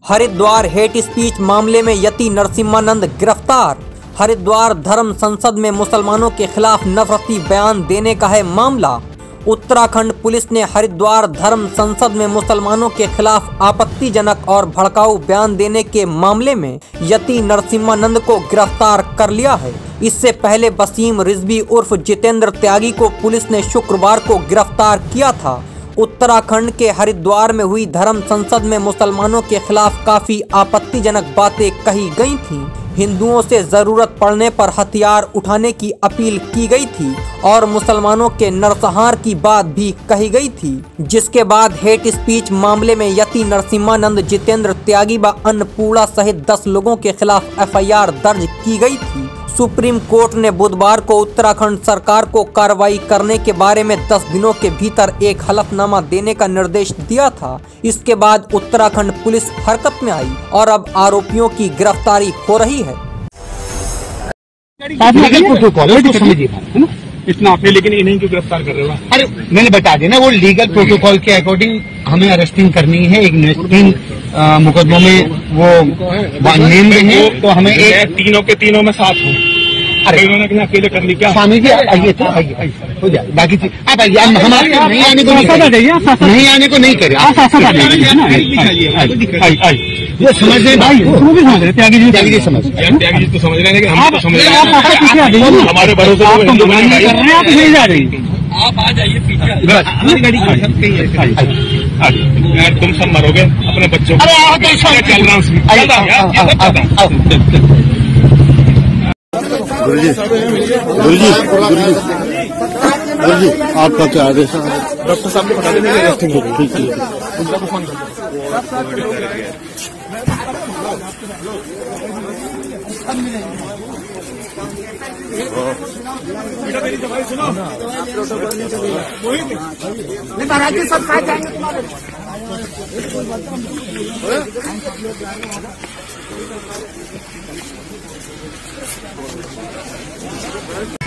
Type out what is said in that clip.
Haridwar hate speech मामले में यति नरसिम्हानंद गिरफ्तार। हरिद्वार धर्म संसद में मुसलमानों के खिलाफ नफरती बयान देने का है मामला। उत्तराखंड पुलिस ने हरिद्वार धर्म संसद में मुसलमानों के खिलाफ आपत्तिजनक और भड़काऊ बयान देने के मामले में यति नरसिम्हानंद को गिरफ्तार कर लिया है। इससे पहले वसीम रिजवी उर्फ जितेंद्र त्यागी को पुलिस ने शुक्रवार को गिरफ्तार किया था। उत्तराखंड के हरिद्वार में हुई धर्म संसद में मुसलमानों के खिलाफ काफी आपत्तिजनक बातें कही गई थीं। हिंदुओं से जरूरत पड़ने पर हथियार उठाने की अपील की गई थी और मुसलमानों के नरसंहार की बात भी कही गई थी, जिसके बाद हेट स्पीच मामले में यति नरसिम्हानंद, जितेंद्र त्यागी व अन्नपूर्णा सहित 10 लोगों के खिलाफ एफआईआर दर्ज की गई थी। सुप्रीम कोर्ट ने बुधवार को उत्तराखंड सरकार को कार्रवाई करने के बारे में 10 दिनों के भीतर एक हलफनामा देने का निर्देश दिया था। इसके बाद उत्तराखंड पुलिस हरकत में आई और अब आरोपियों की गिरफ्तारी हो रही है। इतना आपने, लेकिन इन्हीं को गिरफ्तार कर रहे हो? अरे मैंने बता दिया ना, वो लीगल प्रोटोकॉल के अकॉर्डिंग हमें अरेस्टिंग करनी है। एक 3 मुकदमों में वो नेम हैं, तो हमें एक तीनों के तीनों में साथ हो। अरे इन्होंने अकेले कर ली क्या? स्वामी जी आइए, तो आइए हो जाए। बाकी चीज आप आइए, हमारे नहीं आने को नहीं करें। ये समझ रहे भाई, त्यागी जी समझ, त्यागी जी तो समझ रहे हैं, लेकिन हम तो समझ रहे हैं। हमारे भरोसे आप आ जाइए पीछे, यार तुम सब मरोगे अपने बच्चों गुरु जी आपका क्या आदेश? डॉक्टर साहब को बता देंगे अरेस्टिंग हो गई। ठीक है, उनका फोन मेरी दवाई सुनो, सब खा जाएंगे।